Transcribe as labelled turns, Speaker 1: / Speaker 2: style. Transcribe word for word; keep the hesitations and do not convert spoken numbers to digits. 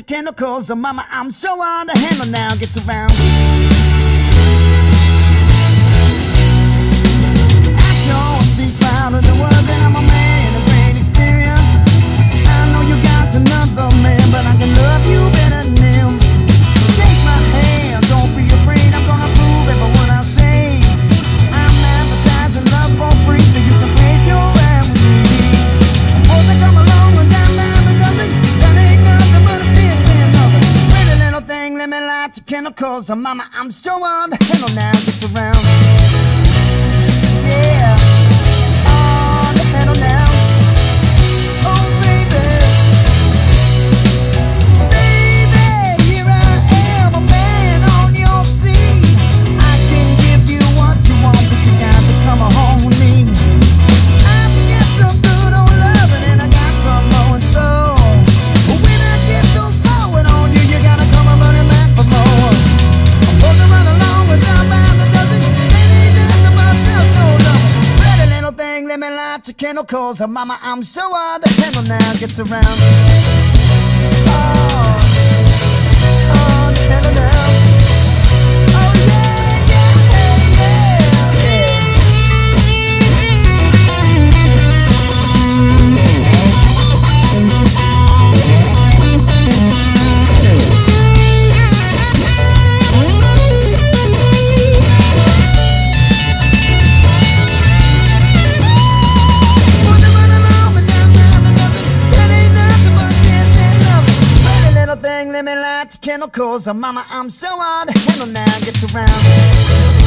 Speaker 1: chemicals. So mama, I'm so on the handle now, gets around. Action speaks louder than words, and I'm a man of great experience. I know you got another man, but I can love you better than him. Take my hand, don't be afraid, I'm gonna prove every word I say. I'm advertising love for free, so you can place your ad with me. Oh, they come along and down, down a dozen. That ain't nothing but a ten-cent number. Pretty little thing, let me light your chemicals. So mama, I'm so on the handle now, gets around. Yeah, on the handle now. Oh baby, baby, here I am, a man on your scene. I can give you what you want, but you got to come home with me. I've got some good old loving and I got some more in store. When I get those blowing on you, you gotta come and running back for more. I'm supposed to run along with down by the dozen. There ain't nothing but just no love. Pretty little thing, let me light your chemicals. Oh, mama, I'm so on the handle now, gets around. Oh, on the handle now. Oh yeah, yeah, yeah, yeah. Let me light your chemicals. Oh, mama, I'm so on the handle now, gets around.